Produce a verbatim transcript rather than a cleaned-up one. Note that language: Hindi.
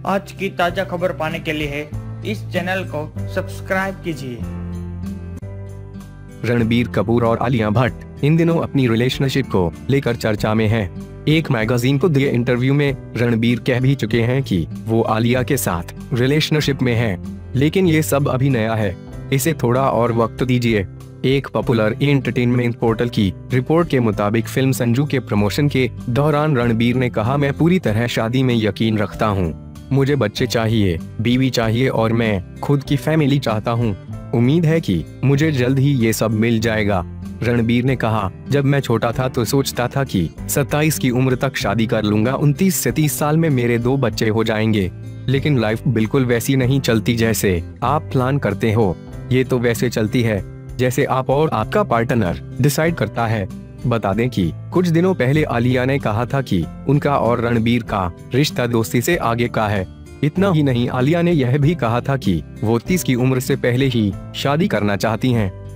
आज की ताजा खबर पाने के लिए इस चैनल को सब्सक्राइब कीजिए। रणबीर कपूर और आलिया भट्ट इन दिनों अपनी रिलेशनशिप को लेकर चर्चा में हैं। एक मैगजीन को दिए इंटरव्यू में रणबीर कह भी चुके हैं कि वो आलिया के साथ रिलेशनशिप में हैं, लेकिन ये सब अभी नया है, इसे थोड़ा और वक्त दीजिए। एक पॉपुलर एंटरटेनमेंट पोर्टल की रिपोर्ट के मुताबिक फिल्म संजू के प्रमोशन के दौरान रणबीर ने कहा, मैं पूरी तरह शादी में यकीन रखता हूँ, मुझे बच्चे चाहिए, बीवी चाहिए और मैं खुद की फैमिली चाहता हूँ। उम्मीद है कि मुझे जल्द ही ये सब मिल जाएगा। रणबीर ने कहा, जब मैं छोटा था तो सोचता था कि सत्ताईस की उम्र तक शादी कर लूंगा, उनतीस से तीस साल में मेरे दो बच्चे हो जाएंगे, लेकिन लाइफ बिल्कुल वैसी नहीं चलती जैसे आप प्लान करते हो। ये तो वैसे चलती है जैसे आप और आपका पार्टनर डिसाइड करता है। बता दें कि कुछ दिनों पहले आलिया ने कहा था कि उनका और रणबीर का रिश्ता दोस्ती से आगे का है। इतना ही नहीं, आलिया ने यह भी कहा था कि वो तीस की उम्र से पहले ही शादी करना चाहती हैं।